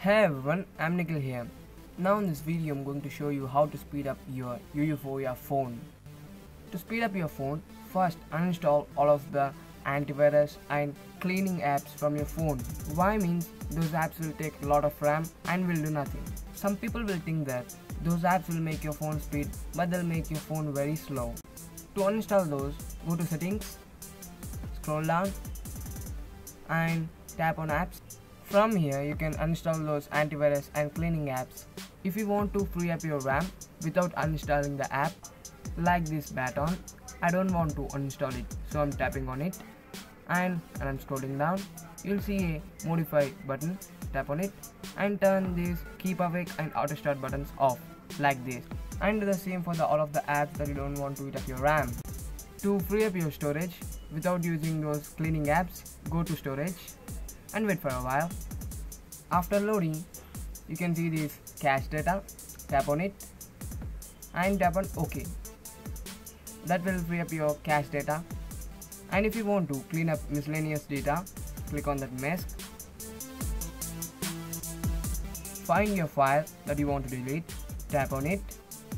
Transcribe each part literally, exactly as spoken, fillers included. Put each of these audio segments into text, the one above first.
Hey everyone, I'm Nikhil here. Now in this video I'm going to show you how to speed up your Euphoria phone. To speed up your phone, first uninstall all of the antivirus and cleaning apps from your phone. Why means those apps will take a lot of RAM and will do nothing. Some people will think that those apps will make your phone speed, but they'll make your phone very slow. To uninstall those, go to settings, scroll down and tap on apps. From here you can uninstall those antivirus and cleaning apps. If you want to free up your RAM without uninstalling the app, like this button, I don't want to uninstall it, so I'm tapping on it and, and I'm scrolling down. You'll see a modify button, tap on it and turn these keep awake and auto start buttons off like this, and do the same for the all of the apps that you don't want to eat up your RAM. To free up your storage without using those cleaning apps, go to storage and wait for a while. After loading, you can see this cache data, tap on it and tap on OK. That will free up your cache data. And if you want to clean up miscellaneous data, click on that mask. Find your file that you want to delete, tap on it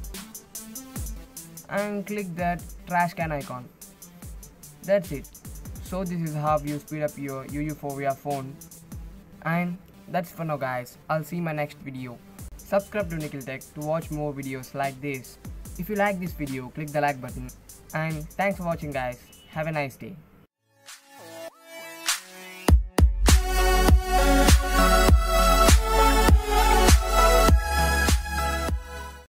and click that trash can icon. That's it. So this is how you speed up your Euphoria phone. And that's for now guys. I'll see you in my next video. Subscribe to Nikhil Tech to watch more videos like this. If you like this video, click the like button. And thanks for watching guys. Have a nice day.